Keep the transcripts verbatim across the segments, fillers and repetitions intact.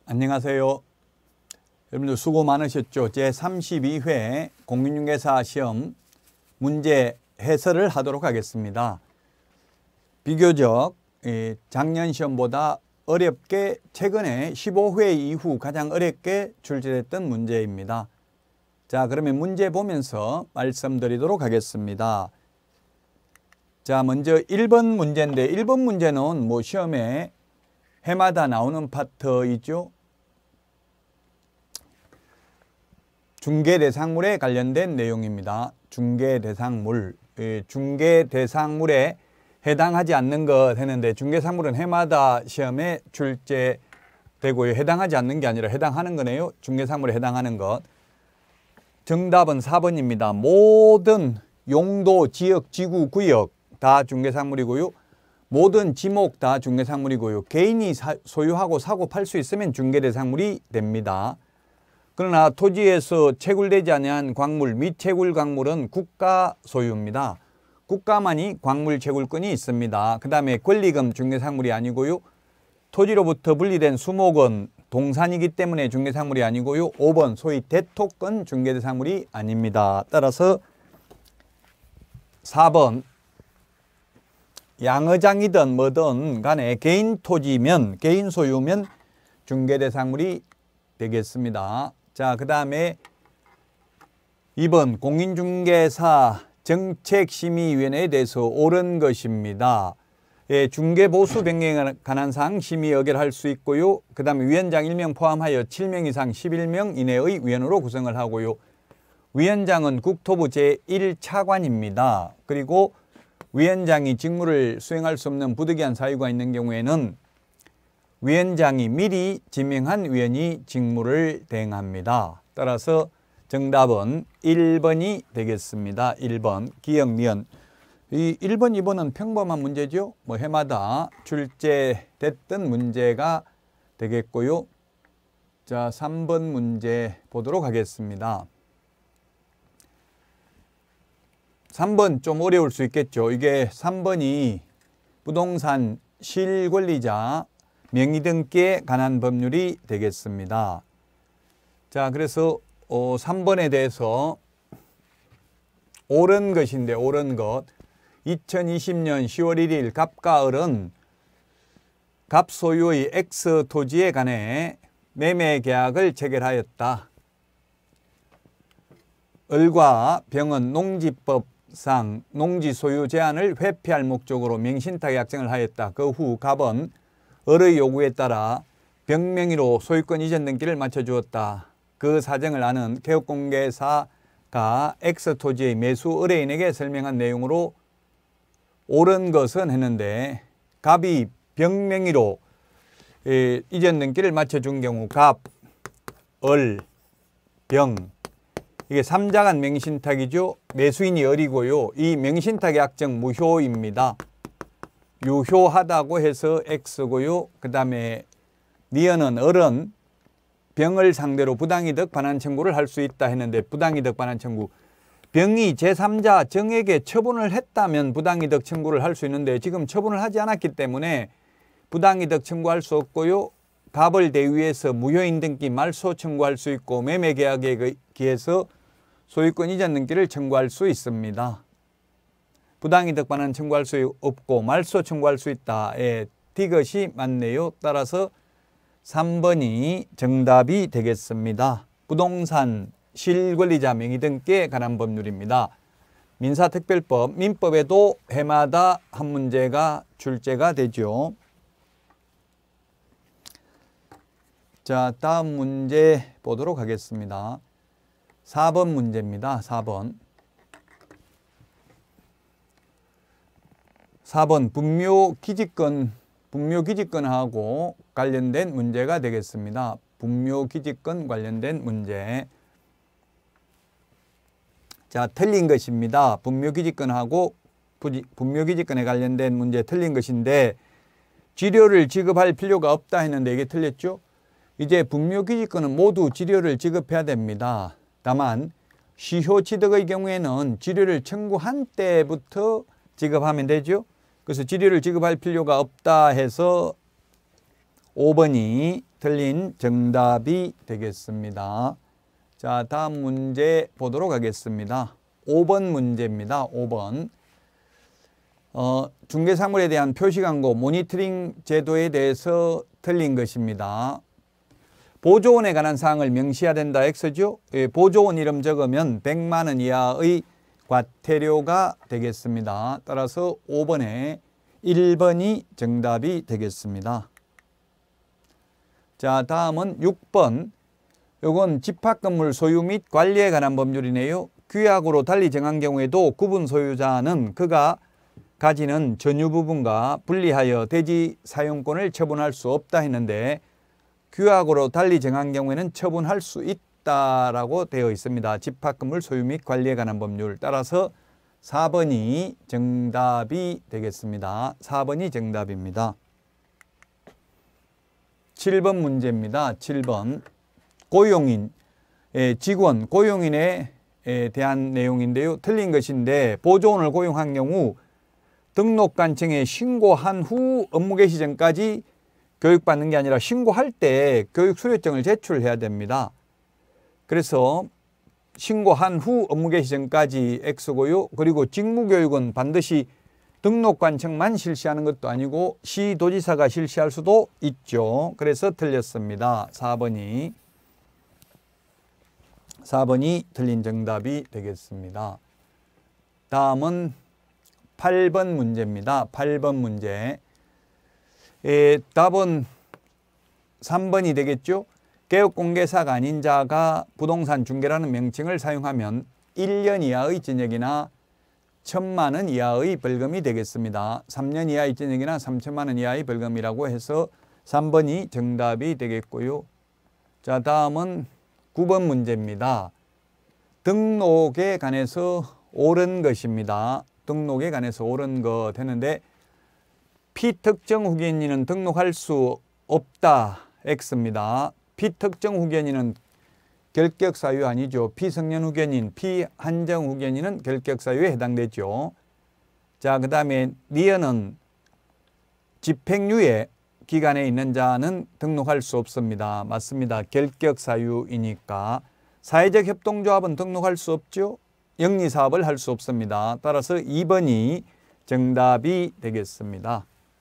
안녕하세요. 여러분들 수고 많으셨죠? 제삼십이 회 공인중개사 시험 문제 해설을 하도록 하겠습니다. 비교적 작년 시험보다 어렵게 최근에 십오 회 이후 가장 어렵게 출제됐던 문제입니다. 자, 그러면 문제 보면서 말씀드리도록 하겠습니다. 자, 먼저 일 번 문제인데 일 번 문제는 뭐 시험에 해마다 나오는 파트이죠. 중개대상물에 관련된 내용입니다. 중개대상물, 중개대상물에 해당하지 않는 것 했는데 중개상물은 해마다 시험에 출제되고요. 해당하지 않는 게 아니라 해당하는 거네요. 중개상물에 해당하는 것. 정답은 사 번입니다. 모든 용도, 지역, 지구, 구역 다 중개상물이고요. 모든 지목 다 중개상물이고요. 개인이 사, 소유하고 사고 팔 수 있으면 중개대상물이 됩니다. 그러나 토지에서 채굴되지 아니한 광물, 미채굴 광물은 국가 소유입니다. 국가만이 광물 채굴권이 있습니다. 그 다음에 권리금 중개상물이 아니고요. 토지로부터 분리된 수목은 동산이기 때문에 중개상물이 아니고요. 오 번 소위 대토권 중개대상물이 아닙니다. 따라서 사 번 양어장이든 뭐든 간에 개인 토지면, 개인 소유면 중개대상물이 되겠습니다. 자, 그 다음에 이 번 공인중개사 정책심의위원회에 대해서 옳은 것입니다. 예, 중개보수 변경에 관한 사항 심의 의결할 수 있고요. 그 다음에 위원장 일 명 포함하여 칠 명 이상 십일 명 이내의 위원으로 구성을 하고요. 위원장은 국토부 제일 차관입니다. 그리고 위원장이 직무를 수행할 수 없는 부득이한 사유가 있는 경우에는 위원장이 미리 지명한 위원이 직무를 대행합니다. 따라서 정답은 일 번이 되겠습니다. 일 번 기역, 니은. 이 일 번, 이 번은 평범한 문제죠. 뭐 해마다 출제됐던 문제가 되겠고요. 자, 삼 번 문제 보도록 하겠습니다. 삼 번 좀 어려울 수 있겠죠. 이게 삼 번이 부동산 실권리자 명의 등기에 관한 법률이 되겠습니다. 자, 그래서 어, 삼 번에 대해서 옳은 것인데 옳은 것. 이천이십 년 시월 일 일 갑과 을은 갑 소유의 X 토지에 관해 매매 계약을 체결하였다. 을과 병은 농지법상 농지 소유 제한을 회피할 목적으로 명신탁 약정을 하였다. 그 후 갑은 을의 요구에 따라 병명의로 소유권 이전 등기를 마쳐주었다. 그 사정을 아는 개업공개사가 X 토지의 매수 의뢰인에게 설명한 내용으로 옳은 것은 했는데 갑이 병명의로 에, 이전 등기를 마쳐준 경우 갑, 을, 병 이게 삼자간 명신탁이죠. 매수인이 을이고요. 이 명신탁 약정 무효입니다. 유효하다고 해서 X고요. 그 다음에 니은은 을은 병을 상대로 부당이득 반환 청구를 할 수 있다 했는데 부당이득 반환 청구. 병이 제삼자 정에게 처분을 했다면 부당이득 청구를 할 수 있는데 지금 처분을 하지 않았기 때문에 부당이득 청구할 수 없고요. 갑을 대위해서 무효인 등기 말소 청구할 수 있고 매매계약에 기해서 소유권 이전 등기를 청구할 수 있습니다. 부당이득 반환 청구할 수 없고 말소 청구할 수 있다. 예, D것이 맞네요. 따라서 삼 번이 정답이 되겠습니다. 부동산 실권리자 명의 등기에 관한 법률입니다. 민사특별법, 민법에도 해마다 한 문제가 출제가 되죠. 자, 다음 문제 보도록 하겠습니다. 사 번 문제입니다. 사 번. 사 번 분묘기지권, 분묘기지권하고 관련된 문제가 되겠습니다. 분묘기지권 관련된 문제. 자, 틀린 것입니다. 분묘기지권하고 분묘기지권에 관련된 문제 틀린 것인데 지료를 지급할 필요가 없다 했는데 이게 틀렸죠? 이제 분묘기지권은 모두 지료를 지급해야 됩니다. 다만 시효취득의 경우에는 지료를 청구한 때부터 지급하면 되죠. 그래서 지료를 지급할 필요가 없다 해서 오 번이 틀린 정답이 되겠습니다. 자, 다음 문제 보도록 하겠습니다. 오 번 문제입니다. 오 번. 어, 중개사물에 대한 표시광고 모니터링 제도에 대해서 틀린 것입니다. 보조원에 관한 사항을 명시해야 된다 X죠. 예, 보조원 이름 적으면 백만 원 이하의 과태료가 되겠습니다. 따라서 오 번에 일 번이 정답이 되겠습니다. 자, 다음은 육 번. 요건 집합건물 소유 및 관리에 관한 법률이네요. 규약으로 달리 정한 경우에도 구분 소유자는 그가 가지는 전유 부분과 분리하여 대지 사용권을 처분할 수 없다 했는데 규약으로 달리 정한 경우에는 처분할 수 있다라고 되어 있습니다. 집합건물 소유 및 관리에 관한 법률. 따라서 사 번이 정답이 되겠습니다. 사 번이 정답입니다. 칠 번 문제입니다. 칠 번. 고용인, 직원, 고용인에 대한 내용인데요. 틀린 것인데 보조원을 고용한 경우 등록관청에 신고한 후 업무 개시 전까지 교육받는 게 아니라 신고할 때 교육 수료증을 제출해야 됩니다. 그래서 신고한 후 업무 개시 전까지 X고요. 그리고 직무교육은 반드시 등록관청만 실시하는 것도 아니고 시도지사가 실시할 수도 있죠. 그래서 틀렸습니다. 사 번이. 사 번이 틀린 정답이 되겠습니다. 다음은 팔 번 문제입니다. 팔 번 문제. 에, 답은 삼 번이 되겠죠. 개업공개사가 아닌 자가 부동산 중개라는 명칭을 사용하면 일 년 이하의 징역이나 천만 원 이하의 벌금이 되겠습니다. 삼 년 이하의 징역이나 삼천만 원 이하의 벌금이라고 해서 삼 번이 정답이 되겠고요. 자, 다음은 구 번 문제입니다. 등록에 관해서 옳은 것입니다. 등록에 관해서 옳은 것 했는데 피특정 후견인은 등록할 수 없다 X입니다. 피특정 후견인은 결격 사유 아니죠. 피성년 후견인, 피한정 후견인은 결격 사유에 해당되죠. 자, 그 다음에 리언은 집행유예 기간에 있는 자는 등록할 수 없습니다. 맞습니다. 결격 사유이니까. 사회적 협동조합은 등록할 수 없죠. 영리사업을 할 수 없습니다. 따라서 이 번이 정답이 되겠습니다.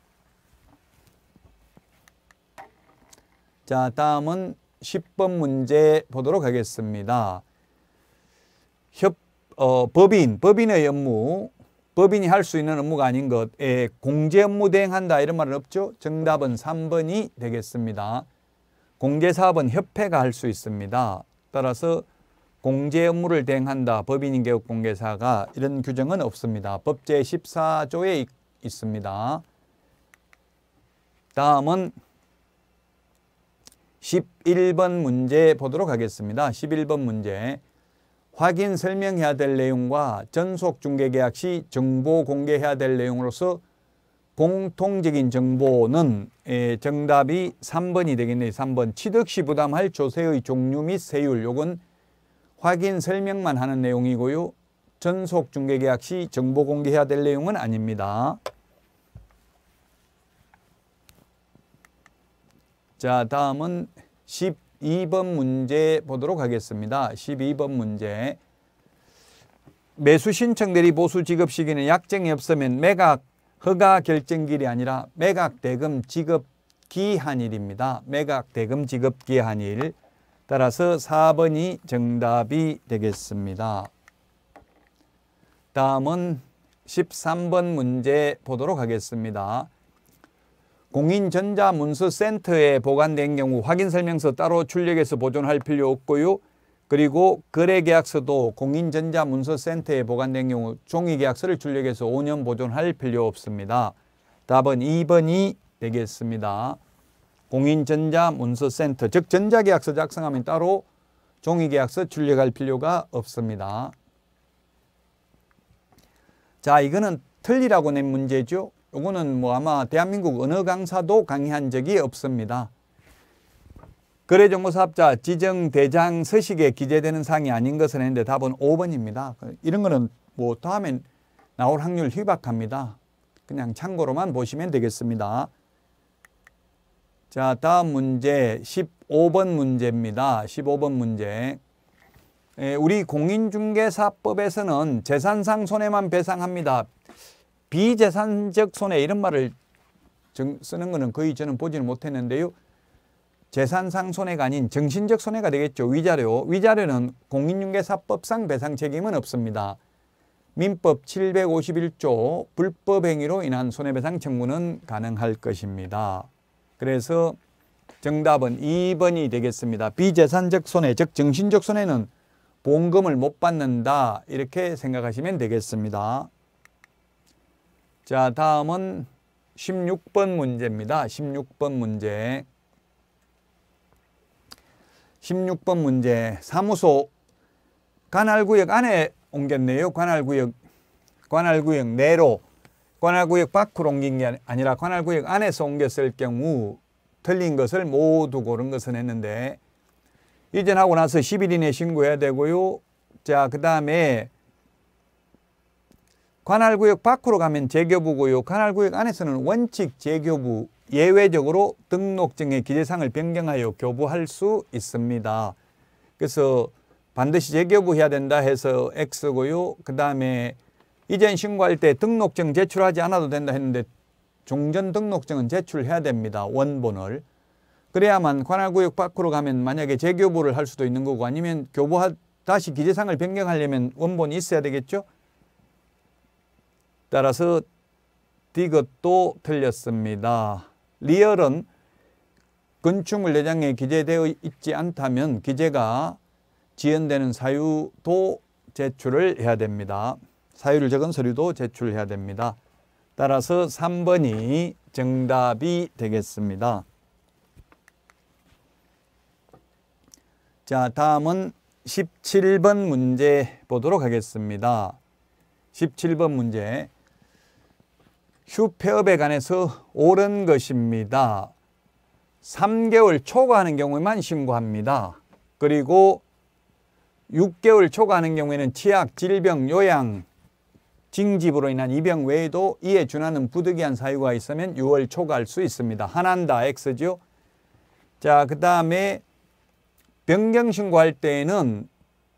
자, 다음은 십 번 문제 보도록 하겠습니다. 협, 어, 법인, 법인의 업무, 법인이 할 수 있는 업무가 아닌 것에 공제 업무 대행한다 이런 말은 없죠. 정답은 삼 번이 되겠습니다. 공제사업은 협회가 할 수 있습니다. 따라서 공제 업무를 대행한다 법인인 개업공개사가 이런 규정은 없습니다. 법 제십사 조에 있습니다. 다음은 십일 번 문제 보도록 하겠습니다. 십일 번 문제. 확인 설명해야 될 내용과 전속 중개계약 시 정보 공개해야 될 내용으로서 공통적인 정보는 정답이 삼 번이 되겠네요. 삼 번. 취득 시 부담할 조세의 종류 및 세율. 요건 확인 설명만 하는 내용이고요. 전속 중개계약 시 정보 공개해야 될 내용은 아닙니다. 자, 다음은 십이 번 문제 보도록 하겠습니다. 십이 번 문제. 매수 신청 대리 보수 지급 시기는 약정이 없으면 매각 허가 결정일이 아니라 매각 대금 지급 기한일입니다. 매각 대금 지급 기한일. 따라서 사 번이 정답이 되겠습니다. 다음은 십삼 번 문제 보도록 하겠습니다. 공인전자문서센터에 보관된 경우 확인설명서 따로 출력해서 보존할 필요 없고요. 그리고 거래계약서도 공인전자문서센터에 보관된 경우 종이계약서를 출력해서 오 년 보존할 필요 없습니다. 답은 이 번이 되겠습니다. 공인전자문서센터, 즉 전자계약서 작성하면 따로 종이계약서 출력할 필요가 없습니다. 자, 이거는 틀리라고 낸 문제죠. 이거는 뭐 아마 대한민국 어느 강사도 강의한 적이 없습니다. 거래정보사업자 지정대장 서식에 기재되는 사항이 아닌 것은 했는데 답은 오 번입니다. 이런 거는 뭐 다음에 나올 확률 희박합니다. 그냥 참고로만 보시면 되겠습니다. 자, 다음 문제 십오 번 문제입니다. 십오 번 문제. 에, 우리 공인중개사법에서는 재산상 손해만 배상합니다. 비재산적 손해 이런 말을 정, 쓰는 것은 거의 저는 보지는 못했는데요. 재산상 손해가 아닌 정신적 손해가 되겠죠. 위자료. 위자료는 공인중개사법상 배상 책임은 없습니다. 민법 칠백오십일 조 불법행위로 인한 손해배상 청구는 가능할 것입니다. 그래서 정답은 이 번이 되겠습니다. 비재산적 손해, 즉 정신적 손해는 보험금을 못 받는다 이렇게 생각하시면 되겠습니다. 자, 다음은 십육 번 문제입니다. 십육 번 문제. 십육 번 문제. 사무소 관할구역 안에 옮겼네요. 관할구역, 관할구역 내로, 관할구역 밖으로 옮긴 게 아니라 관할구역 안에서 옮겼을 경우 틀린 것을 모두 고른 것은 했는데, 이전하고 나서 십 일 이내에 신고해야 되고요. 자, 그 다음에 관할구역 밖으로 가면 재교부고요. 관할구역 안에서는 원칙 재교부, 예외적으로 등록증의 기재사항을 변경하여 교부할 수 있습니다. 그래서 반드시 재교부해야 된다 해서 X고요. 그 다음에 이전 신고할 때 등록증 제출하지 않아도 된다 했는데 종전 등록증은 제출해야 됩니다. 원본을. 그래야만 관할구역 밖으로 가면 만약에 재교부를 할 수도 있는 거고, 아니면 교부하 다시 기재사항을 변경하려면 원본이 있어야 되겠죠. 따라서 D것도 틀렸습니다. 리얼은 건축물 내장에 기재되어 있지 않다면 기재가 지연되는 사유도 제출을 해야 됩니다. 사유를 적은 서류도 제출해야 됩니다. 따라서 삼 번이 정답이 되겠습니다. 자, 다음은 십칠 번 문제 보도록 하겠습니다. 십칠 번 문제. 휴폐업에 관해서 옳은 것입니다. 삼 개월 초과하는 경우에만 신고합니다. 그리고 육 개월 초과하는 경우에는 치약, 질병, 요양, 징집으로 인한 입영 외에도 이에 준하는 부득이한 사유가 있으면 유 월 초과할 수 있습니다. 하나다 X죠. 자, 그 다음에 변경 신고할 때에는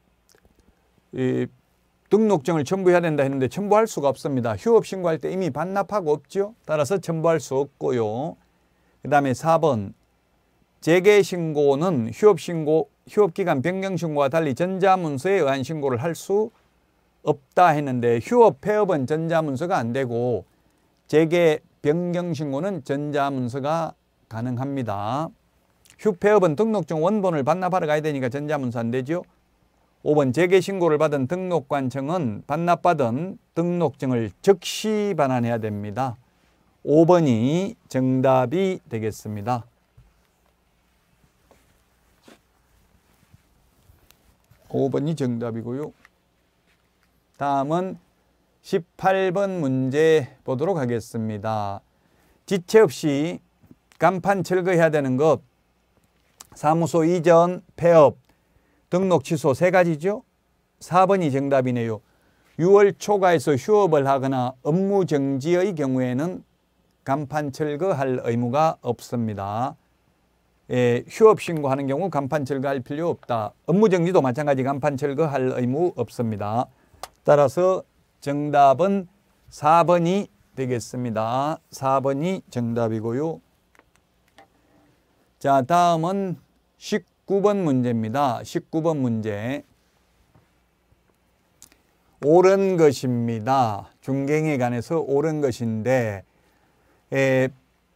이 등록증을 첨부해야 된다 했는데 첨부할 수가 없습니다. 휴업 신고할 때 이미 반납하고 없죠. 따라서 첨부할 수 없고요. 그 다음에 사 번. 재개 신고는 휴업 신고, 휴업 기간 변경 신고와 달리 전자문서에 의한 신고를 할 수 없다 했는데, 휴업 폐업은 전자문서가 안 되고 재개 변경 신고는 전자문서가 가능합니다. 휴폐업은 등록증 원본을 반납하러 가야 되니까 전자문서 안 되죠. 오 번. 재개 신고를 받은 등록관청은 반납받은 등록증을 즉시 반환해야 됩니다. 오 번이 정답이 되겠습니다. 오 번이 정답이고요. 다음은 십팔 번 문제 보도록 하겠습니다. 지체 없이 간판 철거해야 되는 것, 사무소 이전, 폐업, 등록 취소 세 가지죠. 사 번이 정답이네요. 유 월 초과해서 휴업을 하거나 업무 정지의 경우에는 간판 철거할 의무가 없습니다. 예, 휴업 신고하는 경우 간판 철거할 필요 없다. 업무 정지도 마찬가지 간판 철거할 의무 없습니다. 따라서 정답은 사 번이 되겠습니다. 사 번이 정답이고요. 자, 다음은 십구 번 문제입니다. 십구 번 문제. 옳은 것입니다. 중갱에 관해서 옳은 것인데, 에,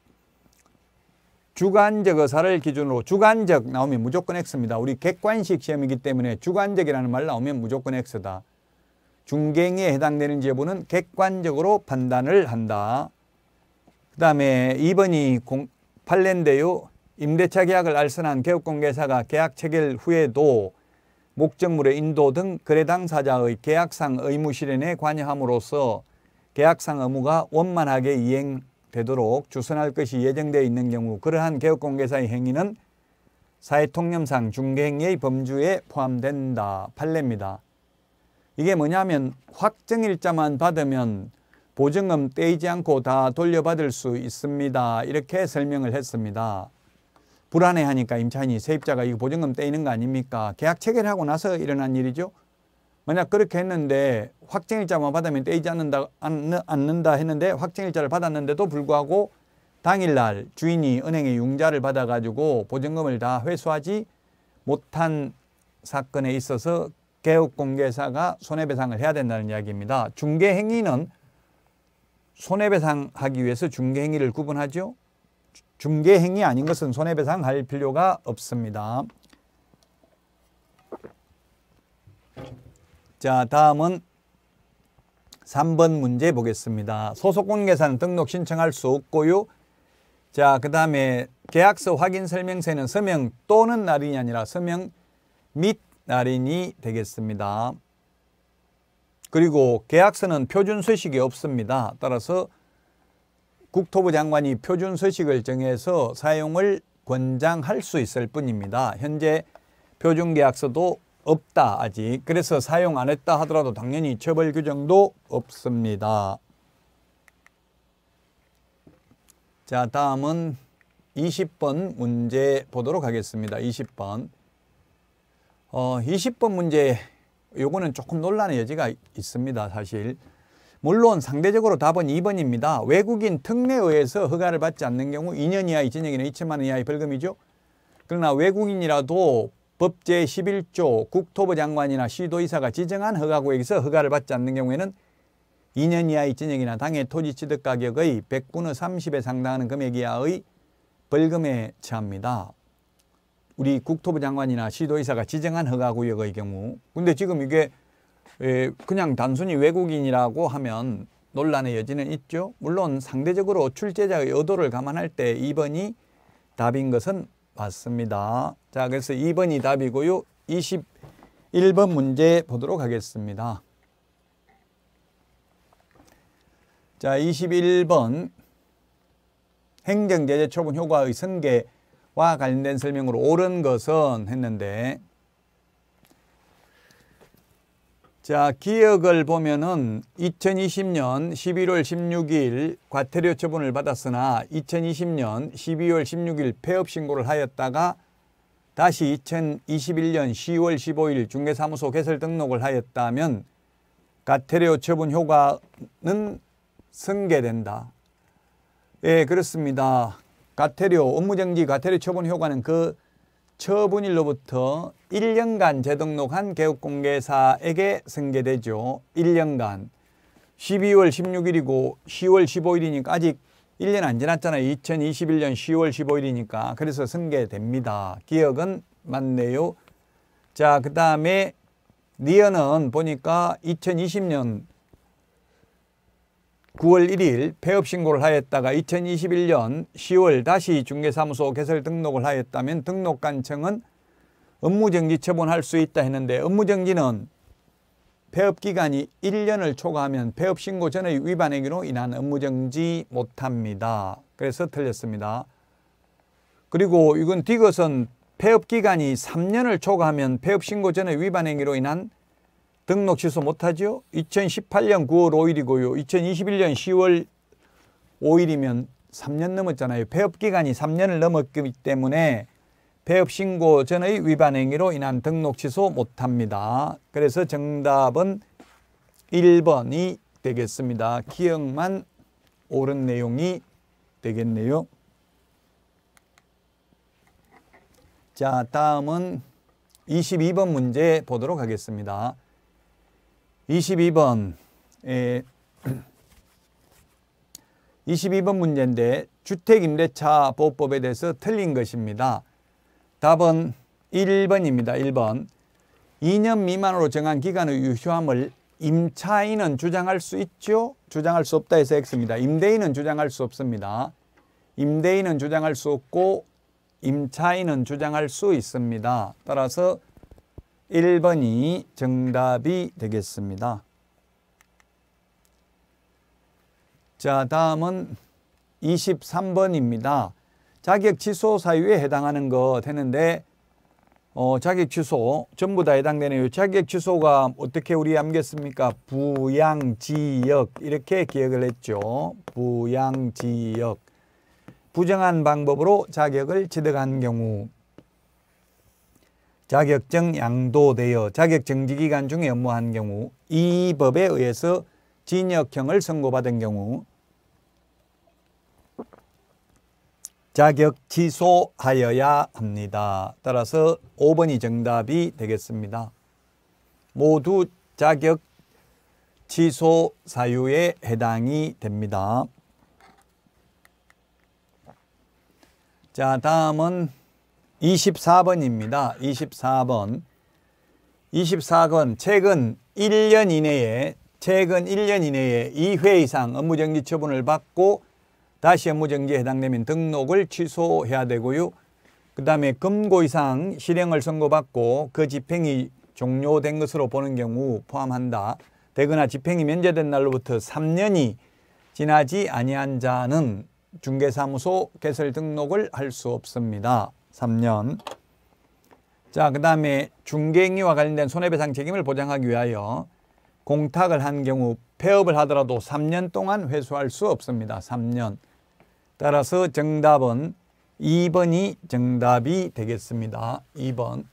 주관적 의사를 기준으로 주관적 나오면 무조건 X입니다. 우리 객관식 시험이기 때문에 주관적이라는 말 나오면 무조건 X다. 중갱에 해당되는 여부는 객관적으로 판단을 한다. 그 다음에 이 번이 판례인데요. 임대차 계약을 알선한 개업공개사가 계약 체결 후에도 목적물의 인도 등 거래 당사자의 계약상 의무 실현에 관여함으로써 계약상 의무가 원만하게 이행되도록 주선할 것이 예정되어 있는 경우, 그러한 개업공개사의 행위는 사회통념상 중개행위의 범주에 포함된다. 판례입니다. 이게 뭐냐면 확정일자만 받으면 보증금 떼이지 않고 다 돌려받을 수 있습니다. 이렇게 설명을 했습니다. 불안해하니까 임차인이 세입자가 이거 보증금 떼이는 거 아닙니까? 계약 체결하고 나서 일어난 일이죠. 만약 그렇게 했는데 확정일자만 받으면 떼이지 않는다, 않는다 했는데 확정일자를 받았는데도 불구하고 당일날 주인이 은행에 융자를 받아가지고 보증금을 다 회수하지 못한 사건에 있어서 개업공개사가 손해배상을 해야 된다는 이야기입니다. 중개행위는 손해배상하기 위해서 중개행위를 구분하죠. 중개행위 아닌 것은 손해배상할 필요가 없습니다. 자, 다음은 삼 번 문제 보겠습니다. 소속공개사는 등록 신청할 수 없고요. 자, 그 다음에 계약서 확인 설명서에는 서명 또는 날인이 아니라 서명 및 날인이 되겠습니다. 그리고 계약서는 표준 서식이 없습니다. 따라서 국토부 장관이 표준 서식을 정해서 사용을 권장할 수 있을 뿐입니다. 현재 표준 계약서도 없다 아직. 그래서 사용 안 했다 하더라도 당연히 처벌 규정도 없습니다. 자, 다음은 이십 번 문제 보도록 하겠습니다. 이십 번. 어, 이십 번 문제, 요거는 조금 논란의 여지가 있습니다, 사실. 물론 상대적으로 답은 이 번입니다. 외국인 특례에 의해서 허가를 받지 않는 경우 이 년 이하의 징역이나 이천만 원 이하의 벌금이죠. 그러나 외국인이라도 법 제십일 조 국토부 장관이나 시도의사가 지정한 허가구역에서 허가를 받지 않는 경우에는 이 년 이하의 징역이나 당해 토지 취득 가격의 백분의 삼십에 해당하는 금액 이하의 벌금에 처합니다. 우리 국토부 장관이나 시도의사가 지정한 허가구역의 경우. 근데 지금 이게 그냥 단순히 외국인이라고 하면 논란의 여지는 있죠. 물론 상대적으로 출제자의 의도를 감안할 때 이 번이 답인 것은 맞습니다. 자, 그래서 이 번이 답이고요. 이십일 번 문제 보도록 하겠습니다. 자, 이십일 번 행정제재 처분 효과의 승계와 관련된 설명으로 옳은 것은 했는데, 자, 기억을 보면은 이천이십 년 십일월 십육일 과태료 처분을 받았으나 이천이십 년 십이월 십육일 폐업 신고를 하였다가 다시 이천이십일 년 시월 십오일 중개사무소 개설 등록을 하였다면 과태료 처분 효과는 승계된다. 예, 그렇습니다. 과태료, 업무정지 과태료 처분 효과는 그 처분일로부터 일 년간 재등록한 개업공개사에게 승계되죠. 일 년간. 십이월 십육일이고 시월 십오일이니까 아직 일 년 안 지났잖아요. 이천이십일 년 시월 십오일이니까. 그래서 승계됩니다. 기억은 맞네요. 자, 그 다음에 니은은 보니까 이천이십 년 구월 일일 폐업 신고를 하였다가 이천이십일 년 시월 다시 중개사무소 개설 등록을 하였다면 등록관청은 업무정지 처분할 수 있다 했는데, 업무정지는 폐업기간이 일 년을 초과하면 폐업 신고 전의 위반 행위로 인한 업무정지 못합니다. 그래서 틀렸습니다. 그리고 이건 디귿은 폐업기간이 삼 년을 초과하면 폐업 신고 전의 위반 행위로 인한 등록 취소 못하죠. 이천십팔 년 구월 오일이고요. 이천이십일 년 시월 오일이면 삼 년 넘었잖아요. 폐업기간이 삼 년을 넘었기 때문에 폐업 신고 전의 위반 행위로 인한 등록 취소 못합니다. 그래서 정답은 일 번이 되겠습니다. 기억만 옳은 내용이 되겠네요. 자, 다음은 이십이 번 문제 보도록 하겠습니다. 이십이 번, 에, 이십이 번 문제인데 주택임대차 보호법에 대해서 틀린 것입니다. 답은 일 번입니다. 일 번. 이 년 미만으로 정한 기간의 유효함을 임차인은 주장할 수 있죠? 주장할 수 없다 해서 X입니다. 임대인은 주장할 수 없습니다. 임대인은 주장할 수 없고 임차인은 주장할 수 있습니다. 따라서 일 번이 정답이 되겠습니다. 자, 다음은 이십삼 번입니다. 자격 취소 사유에 해당하는 것 했는데 어, 자격 취소 전부 다 해당되네요. 자격 취소가 어떻게 우리 암겼습니까? 부양지역 이렇게 기억을 했죠. 부양지역. 부정한 방법으로 자격을 취득한 경우 자격증 양도되어 자격정지기간 중에 업무한 경우 이 법에 의해서 징역형을 선고받은 경우 자격 취소하여야 합니다. 따라서 오 번이 정답이 되겠습니다. 모두 자격 취소 사유에 해당이 됩니다. 자, 다음은 이십사 번입니다. 이십사 번. 이십사 번 최근 일 년 이내에 최근 일 년 이내에 이 회 이상 업무정지 처분을 받고 다시 업무정지에 해당되면 등록을 취소해야 되고요. 그 다음에 금고 이상 실형을 선고받고 그 집행이 종료된 것으로 보는 경우 포함한다. 되거나 집행이 면제된 날로부터 삼 년이 지나지 아니한 자는 중개사무소 개설 등록을 할 수 없습니다. 삼 년. 자, 그 다음에 중개행위와 관련된 손해배상 책임을 보장하기 위하여 공탁을 한 경우 폐업을 하더라도 삼 년 동안 회수할 수 없습니다. 삼 년. 따라서 정답은 이 번이 정답이 되겠습니다. 이 번.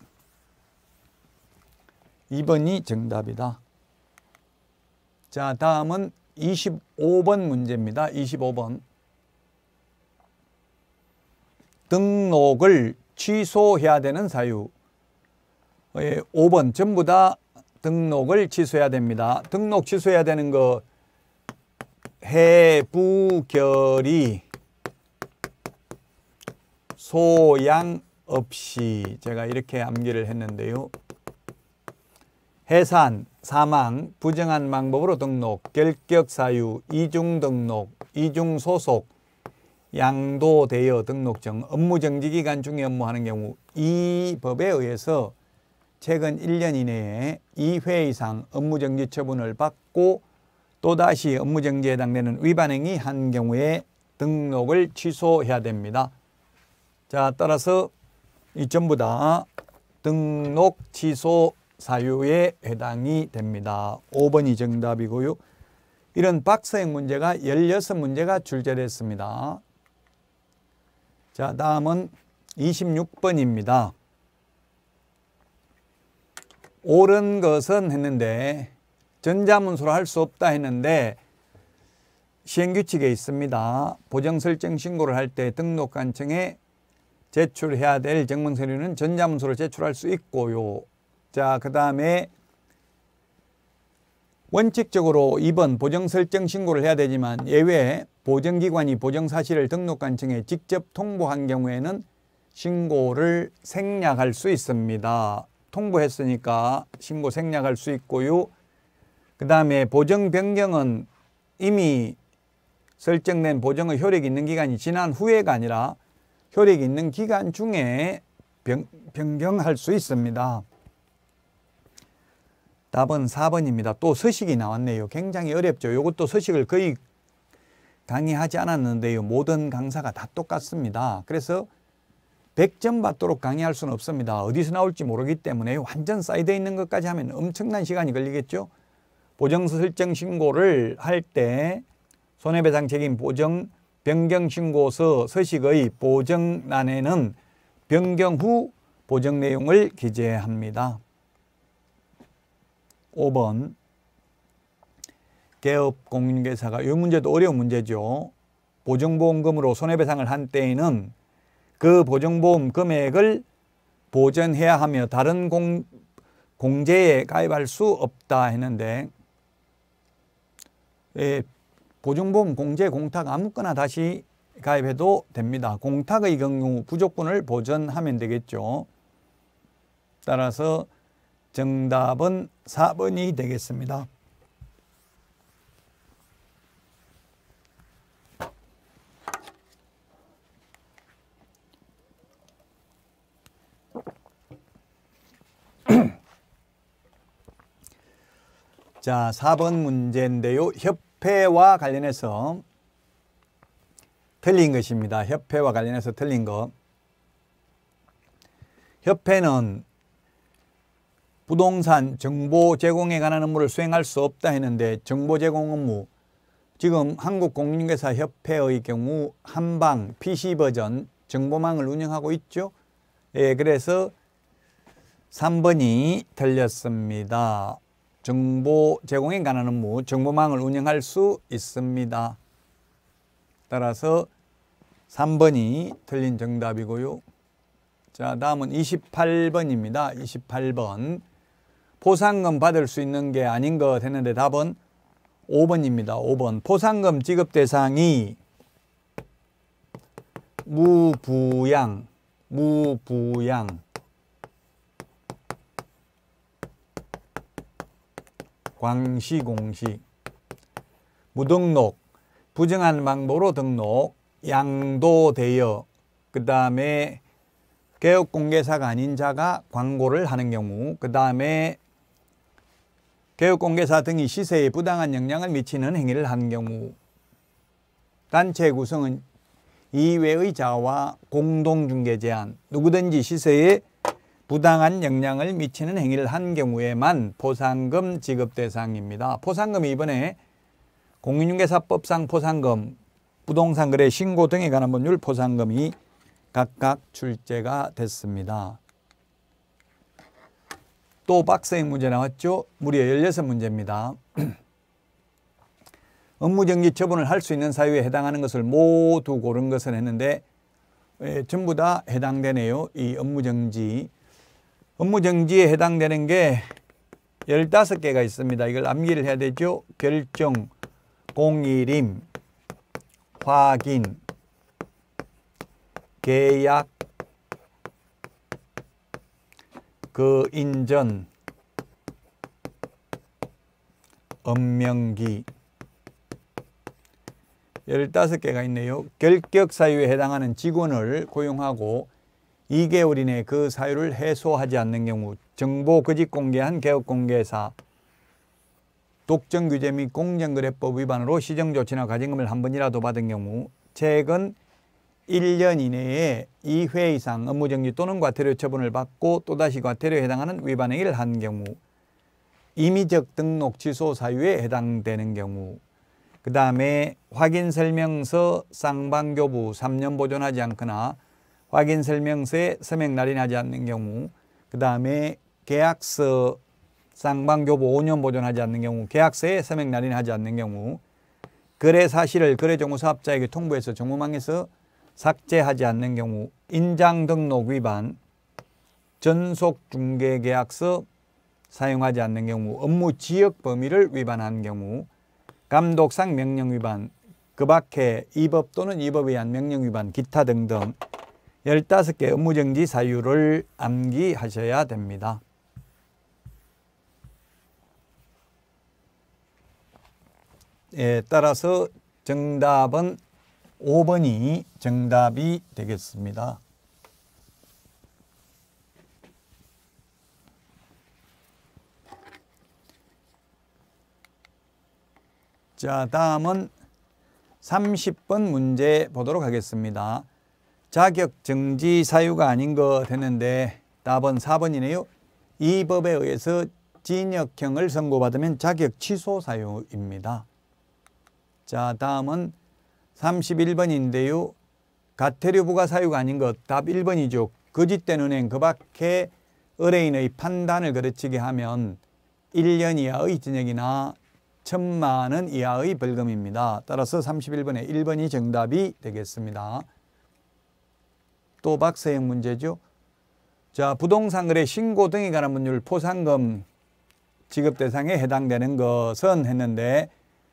이 번이 정답이다. 자, 다음은 이십오 번 문제입니다. 이십오 번. 등록을 취소해야 되는 사유. 오 번 전부 다 등록을 취소해야 됩니다. 등록 취소해야 되는 거 해부결의 소양 없이 제가 이렇게 암기를 했는데요. 해산, 사망, 부정한 방법으로 등록, 결격 사유, 이중 등록, 이중 소속, 양도 대여 등록증, 업무정지 기간 중에 업무하는 경우 이 법에 의해서 최근 일 년 이내에 이 회 이상 업무정지 처분을 받고 또다시 업무정지에 해당되는 위반행위 한 경우에 등록을 취소해야 됩니다. 자, 따라서 이 전부 다 등록 취소 사유에 해당이 됩니다. 오 번이 정답이고요. 이런 박스형 문제가 열여섯 문제가 출제됐습니다. 자, 다음은 이십육 번입니다. 옳은 것은 했는데 전자문서로 할 수 없다 했는데 시행규칙에 있습니다. 보정설정 신고를 할 때 등록관청에 제출해야 될 정명서류는 전자문서로 제출할 수 있고요. 자, 그 다음에 원칙적으로 이 번 보정설정 신고를 해야 되지만 예외 보정기관이 보정사실을 등록관청에 직접 통보한 경우에는 신고를 생략할 수 있습니다. 통보했으니까 신고 생략할 수 있고요. 그 다음에 보정 변경은 이미 설정된 보정의 효력이 있는 기간이 지난 후에가 아니라 효력이 있는 기간 중에 변, 변경할 수 있습니다. 답은 사 번입니다. 또 서식이 나왔네요. 굉장히 어렵죠. 이것도 서식을 거의 강의하지 않았는데요. 모든 강사가 다 똑같습니다. 그래서 백 점 받도록 강의할 수는 없습니다. 어디서 나올지 모르기 때문에 완전 사이드에 있는 것까지 하면 엄청난 시간이 걸리겠죠. 보정설정 신고를 할 때 손해배상 책임 보정 변경신고서 서식의 보정란에는 변경 후 보정 내용을 기재합니다. 오 번 개업 공인중개사가 이 문제도 어려운 문제죠. 보정보험금으로 손해배상을 한 때에는 그 보정보험 금액을 보전해야 하며 다른 공, 공제에 가입할 수 없다 했는데 예, 보정보험 공제 공탁 아무거나 다시 가입해도 됩니다. 공탁의 경우 부족분을 보전하면 되겠죠. 따라서 정답은 사 번이 되겠습니다. 자, 사 번 문제인데요. 협회와 관련해서 틀린 것입니다. 협회와 관련해서 틀린 것. 협회는 부동산 정보 제공에 관한 업무를 수행할 수 없다 했는데 정보 제공 업무 지금 한국공인중개사협회의 경우 한방 피씨 버전 정보망을 운영하고 있죠. 예, 그래서 삼 번이 틀렸습니다. 정보 제공에 관한 업무, 정보망을 운영할 수 있습니다. 따라서 삼 번이 틀린 정답이고요. 자, 다음은 이십팔 번입니다. 이십팔 번. 포상금 받을 수 있는 게 아닌 것 했는데 답은 오 번입니다. 오 번. 포상금 지급 대상이 무부양, 무부양, 광시공시, 무등록, 부정한 방법으로 등록, 양도되어, 그 다음에 개업공개사가 아닌 자가 광고를 하는 경우, 그 다음에 개업공개사 등이 시세에 부당한 영향을 미치는 행위를 하는 경우, 단체 구성은 이외의 자와 공동중개 제한, 누구든지 시세에 부당한 영향을 미치는 행위를 한 경우에만 포상금 지급 대상입니다. 포상금이 이번에 공인중개사법상 포상금, 부동산 거래 신고 등에 관한 법률 포상금이 각각 출제가 됐습니다. 또 박스형 문제 나왔죠. 무려 열여섯 문제입니다. 업무정지 처분을 할 수 있는 사유에 해당하는 것을 모두 고른 것을 했는데 예, 전부 다 해당되네요. 이 업무정지. 업무정지에 해당되는 게 열다섯 개가 있습니다. 이걸 암기를 해야 되죠. 결정, 공일임, 확인, 계약, 그 인전, 엄명기. 열다섯 개가 있네요. 결격 사유에 해당하는 직원을 고용하고 이 개월 이내에 그 사유를 해소하지 않는 경우, 정보 거짓 공개한 개업공개사, 독점규제 및 공정거래법 위반으로 시정조치나 가징금을 한 번이라도 받은 경우, 최근 일 년 이내에 이 회 이상 업무정지 또는 과태료 처분을 받고 또다시 과태료에 해당하는 위반 행위를 한 경우, 임의적 등록 취소 사유에 해당되는 경우, 그 다음에 확인설명서 쌍방교부 삼 년 보존하지 않거나 확인설명서에 서명 날인하지 않는 경우, 그 다음에 계약서 쌍방교부 오 년 보존하지 않는 경우, 계약서에 서명 날인하지 않는 경우, 거래 사실을 거래정보사업자에게 통보해서 정보망에서 삭제하지 않는 경우, 인장 등록 위반, 전속중개계약서 사용하지 않는 경우, 업무 지역 범위를 위반한 경우, 감독상 명령 위반, 그 밖에 이 법 또는 이 법에 의한 명령 위반, 기타 등등 열다섯 개 업무정지 사유를 암기하셔야 됩니다. 예, 따라서 정답은 오 번이 정답이 되겠습니다. 자, 다음은 삼십 번 문제 보도록 하겠습니다. 자격 정지 사유가 아닌 거 되는데 답은 사 번이네요. 이 법에 의해서 징역형을 선고받으면 자격 취소 사유입니다. 자, 다음은 삼십일 번인데요. 과태료 부과 사유가 아닌 것, 답 일 번이죠. 거짓된 은행, 그 밖에 의뢰인의 판단을 거르치게 하면 일 년 이하의 징역이나 천만 원 이하의 벌금입니다. 따라서 삼십일 번에 일 번이 정답이 되겠습니다. 또 박스형 문제죠. 자, 부동산 거래 신고 등에 관한 법률 포상금 지급 대상에 해당되는 것은 했는데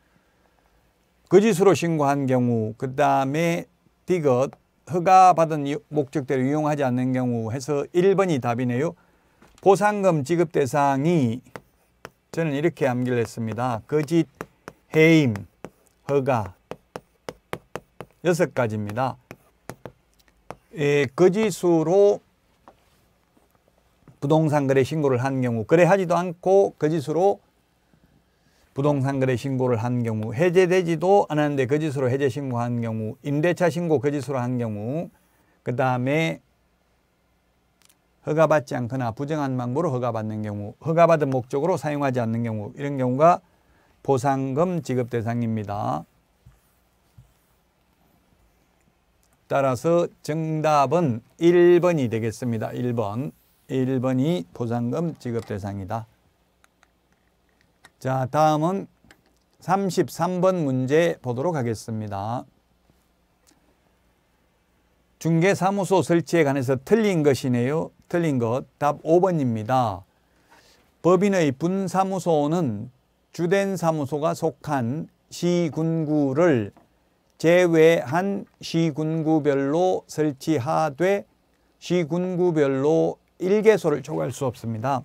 거짓으로 신고한 경우, 그 다음에 디귿, 허가받은 목적대로 이용하지 않는 경우 해서 일 번이 답이네요. 포상금 지급 대상이 저는 이렇게 암기를 했습니다. 거짓, 해임, 허가 여섯 가지입니다. 예, 거짓으로 부동산 거래 신고를 한 경우, 거래하지도 않고 거짓으로 부동산 거래 신고를 한 경우, 해제되지도 않았는데 거짓으로 해제 신고한 경우, 임대차 신고 거짓으로 한 경우, 그 다음에 허가받지 않거나 부정한 방법으로 허가받는 경우, 허가받은 목적으로 사용하지 않는 경우, 이런 경우가 포상금 지급 대상입니다. 따라서 정답은 일 번이 되겠습니다. 일 번. 일 번이 포상금 지급 대상이다. 자, 다음은 삼십삼 번 문제 보도록 하겠습니다. 중개사무소 설치에 관해서 틀린 것이네요. 틀린 것. 답 오 번입니다. 법인의 분사무소는 주된 사무소가 속한 시군구를 제외한 시군구별로 설치하되 시군구별로 일개소를 초과할 수 없습니다.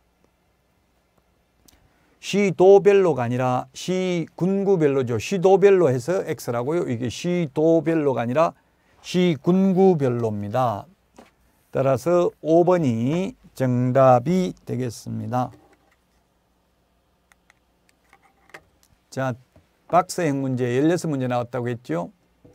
시도별로가 아니라 시군구별로죠. 시도별로 해서 X라고요. 이게 시도별로가 아니라 시군구별로입니다. 따라서 오 번이 정답이 되겠습니다. 자, 박스형 문제 열여섯 문제 나왔다고 했죠.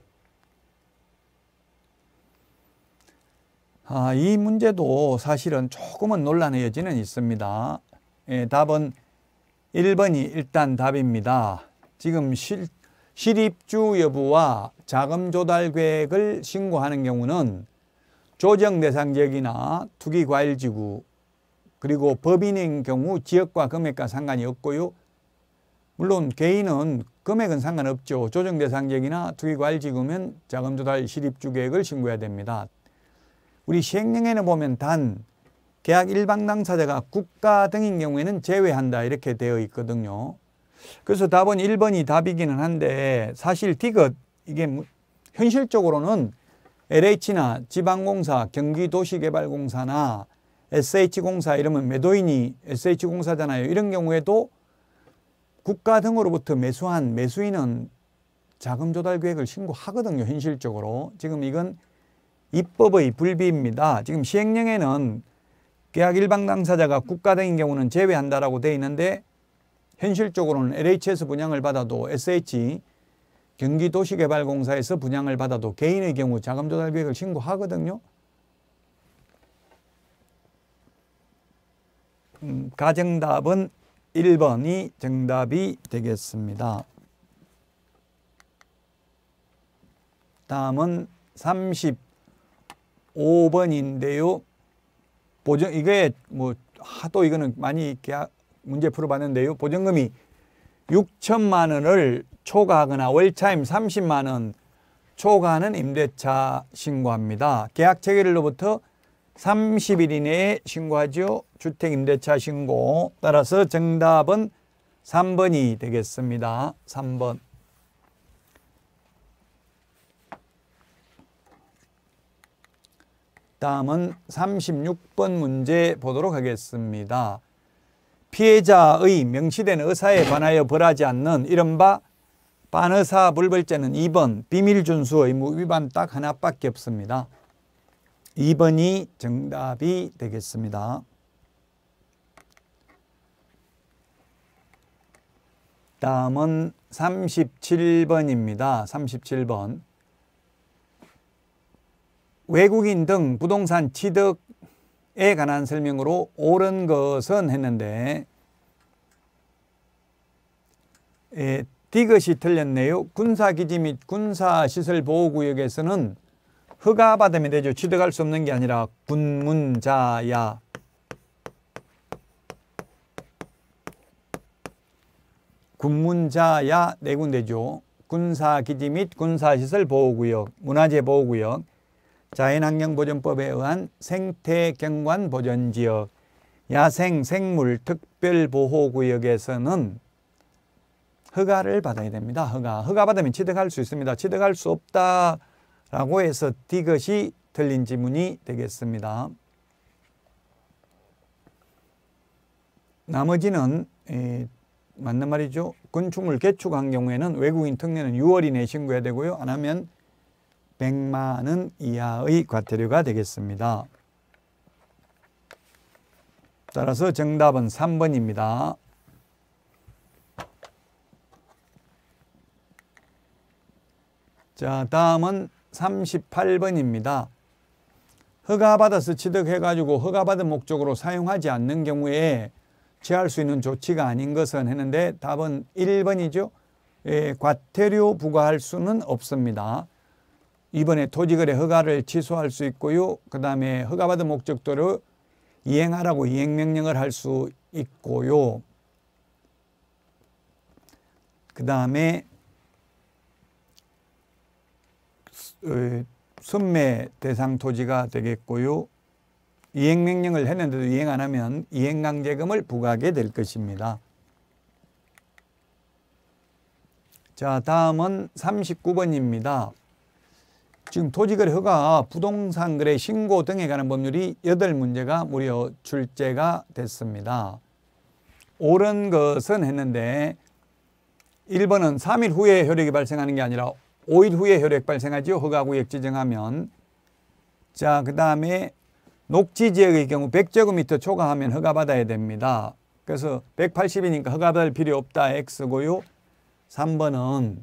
아, 이 문제도 사실은 조금은 논란의 여지는 있습니다. 예, 답은 일 번이 일단 답입니다. 지금 실, 실입주 여부와 자금 조달 계획을 신고하는 경우는 조정 대상 지역이나 투기과일지구 그리고 법인인 경우 지역과 금액과 상관이 없고요. 물론 개인은 금액은 상관없죠. 조정 대상 지역이나 투기과일지구면 자금 조달 실입주 계획을 신고해야 됩니다. 우리 시행령에는 보면 단 계약 일방 당사자가 국가 등인 경우에는 제외한다 이렇게 되어 있거든요. 그래서 답은 일 번이 답이기는 한데 사실 디귿 이게 현실적으로는 엘에이치나 지방공사, 경기도시개발공사나 에스에이치공사 이러면 매도인이 에스에이치공사잖아요. 이런 경우에도 국가 등으로부터 매수한 매수인은 자금 조달 계획을 신고하거든요. 현실적으로. 지금 이건 입법의 불비입니다. 지금 시행령에는 계약 일방 당사자가 국가 등인 경우는 제외한다라고 되어 있는데 현실적으로는 엘에이치에서 분양을 받아도 에스에이치 경기도시개발공사에서 분양을 받아도 개인의 경우 자금 조달 계획을 신고하거든요. 음, 가정답은 일 번이 정답이 되겠습니다. 다음은 삼십오 번인데요. 보정, 이게 뭐 하도 이거는 많이 계약 문제 풀어봤는데요. 보증금이 육천만 원을 초과하거나 월차임 삼십만 원 초과하는 임대차 신고합니다. 계약 체결일로부터 삼십 일 이내에 신고하죠. 주택임대차 신고. 따라서 정답은 삼 번이 되겠습니다. 삼 번. 다음은 삼십육 번 문제 보도록 하겠습니다. 피해자의 명시된 의사에 관하여 벌하지 않는 이른바 반의사 불벌죄는 이 번 비밀준수 의무 위반 딱 하나밖에 없습니다. 이 번이 정답이 되겠습니다. 다음은 삼십칠 번입니다. 삼십칠 번. 외국인 등 부동산 취득에 관한 설명으로 옳은 것은 했는데 예, 디귿이 틀렸네요. 군사기지 및 군사시설보호구역에서는 허가받으면 되죠. 취득할 수 없는 게 아니라 군문자야. 군문자야 네 군데죠. 군사기지 및 군사시설보호구역, 문화재보호구역, 자연환경보전법에 의한 생태경관보전지역, 야생, 생물, 특별보호구역에서는 허가를 받아야 됩니다. 허가. 허가 받으면 취득할 수 있습니다. 취득할 수 없다라고 해서 디귿이 틀린 지문이 되겠습니다. 나머지는 에, 맞는 말이죠. 건축물 개축한 경우에는 외국인 특례는 유월 이내에 신고해야 되고요. 안 하면 백만 원 이하의 과태료가 되겠습니다. 따라서 정답은 삼 번입니다. 자, 다음은 삼십팔 번입니다. 허가받아서 취득해가지고 허가받은 목적으로 사용하지 않는 경우에 취할 수 있는 조치가 아닌 것은 했는데 답은 일 번이죠. 예, 과태료 부과할 수는 없습니다. 이번에 토지거래 허가를 취소할 수 있고요. 그 다음에 허가받은 목적도로 이행하라고 이행명령을 할 수 있고요. 그 다음에 선매 대상 토지가 되겠고요. 이행명령을 했는데도 이행 안 하면 이행강제금을 부과하게 될 것입니다. 자, 다음은 삼십구 번입니다. 지금 토지거래 허가, 부동산 거래 신고 등에 관한 법률이 여덟 문제가 무려 출제가 됐습니다. 옳은 것은 했는데 일 번은 삼 일 후에 효력이 발생하는 게 아니라 오 일 후에 효력 발생하죠. 허가구역 지정하면. 자, 그 다음에 녹지지역의 경우 백 제곱미터 초과하면 허가받아야 됩니다. 그래서 백팔십이니까 허가받을 필요 없다. X고요. 삼 번은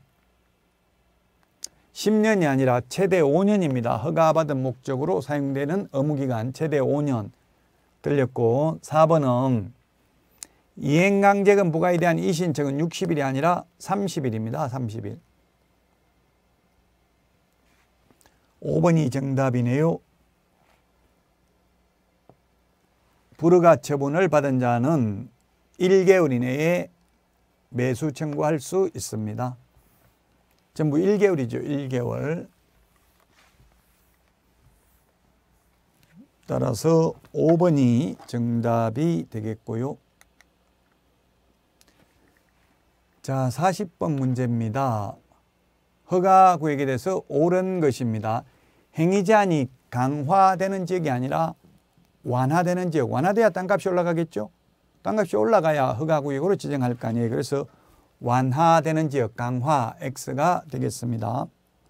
십 년이 아니라 최대 오 년입니다. 허가받은 목적으로 사용되는 의무기간 최대 오 년 들렸고, 사 번은 이행강제금 부과에 대한 이의신청은 육십 일이 아니라 삼십 일입니다. 삼십 일. 오 번이 정답이네요. 불허가 처분을 받은 자는 일 개월 이내에 매수 청구할 수 있습니다. 전부 일 개월이죠. 일 개월. 따라서 오 번이 정답이 되겠고요. 자, 사십 번 문제입니다. 허가구역에 대해서 옳은 것입니다. 행위 제한이 강화되는 지역이 아니라 완화되는 지역. 완화돼야 땅값이 올라가겠죠. 땅값이 올라가야 허가구역으로 지정할 거 아니에요. 그래서 완화되는 지역, 강화, X가 되겠습니다.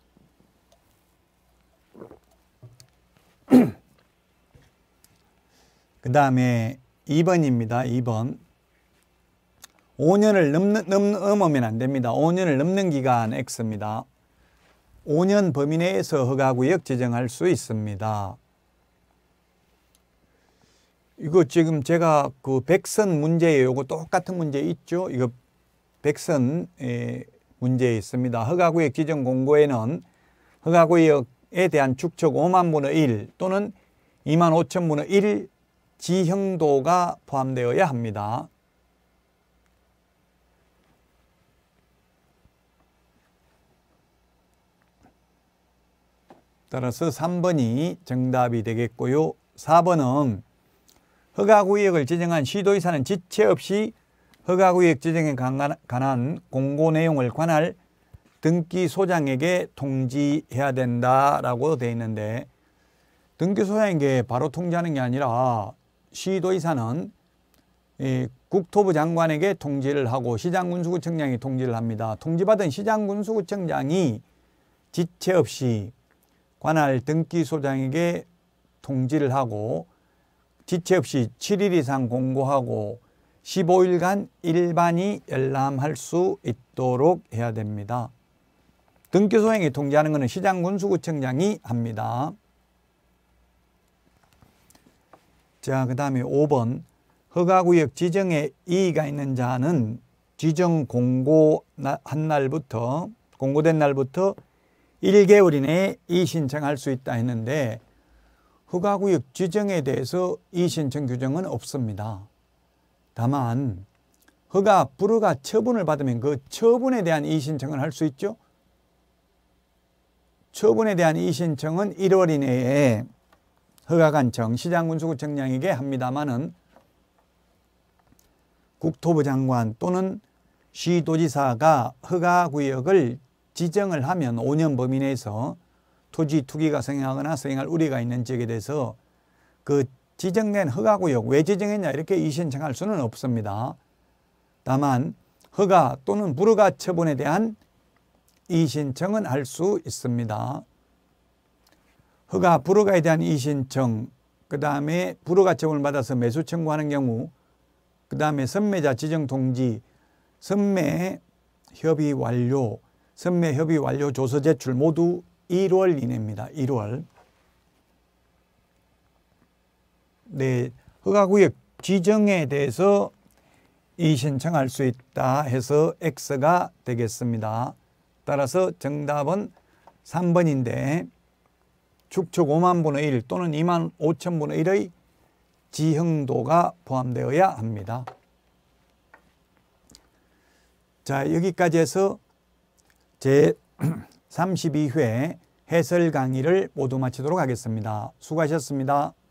그 다음에 이 번입니다. 이 번. 오 년을 넘는, 넘으면 안 됩니다. 오 년을 넘는 기간 X입니다. 오 년 범위 내에서 허가구역 지정할 수 있습니다. 이거 지금 제가 그 백선 문제에 요거 똑같은 문제 있죠? 이거 백선 문제에 있습니다. 허가구역 지정 공고에는 허가구역에 대한 축척 오만 분의 일 또는 이만 오천 분의 일 지형도가 포함되어야 합니다. 따라서 삼 번이 정답이 되겠고요. 사 번은 허가구역을 지정한 시도의사는 지체 없이 허가구역 지정에 관한 공고 내용을 관할 등기소장에게 통지해야 된다라고 되어 있는데, 등기소장에게 바로 통지하는 게 아니라 시도의사는 국토부 장관에게 통지를 하고 시장군수구청장이 통지를 합니다. 통지받은 시장군수구청장이 지체 없이 관할 등기소장에게 통지를 하고 지체 없이 칠 일 이상 공고하고 십오 일간 일반이 열람할 수 있도록 해야 됩니다. 등기소장이 통지하는 것은 시장군수구청장이 합니다. 자, 그 다음에 오 번. 허가구역 지정에 이의가 있는 자는 지정 공고한 날부터, 공고된 날부터 일 개월 이내에 이의신청할 수 있다 했는데, 허가구역 지정에 대해서 이의신청 규정은 없습니다. 다만 허가 불허가 처분을 받으면 그 처분에 대한 이의신청을 할 수 있죠. 처분에 대한 이의신청은 일 월 이내에 허가관청, 시장군수구청장에게 합니다마는 국토부 장관 또는 시도지사가 허가구역을 지정을 하면 오 년 범위 내에서 토지 투기가 성행하거나 성행할 우려가 있는 지역에 대해서 그 지정된 허가구역 왜 지정했냐 이렇게 이의신청할 수는 없습니다. 다만 허가 또는 불허가 처분에 대한 이의신청은 할 수 있습니다. 허가 불허가에 대한 이의신청, 그 다음에 불허가 처분을 받아서 매수 청구하는 경우, 그 다음에 선매자 지정 통지, 선매 협의 완료, 선매 협의 완료 조서 제출 모두 일 월 이내입니다. 일 월. 네, 허가구역 지정에 대해서 이의신청할 수 있다 해서 X가 되겠습니다. 따라서 정답은 삼 번인데 축척 오만 분의 일 또는 이만 오천 분의 일의 지형도가 포함되어야 합니다. 자, 여기까지 해서 제삼십이 회 해설 강의를 모두 마치도록 하겠습니다. 수고하셨습니다.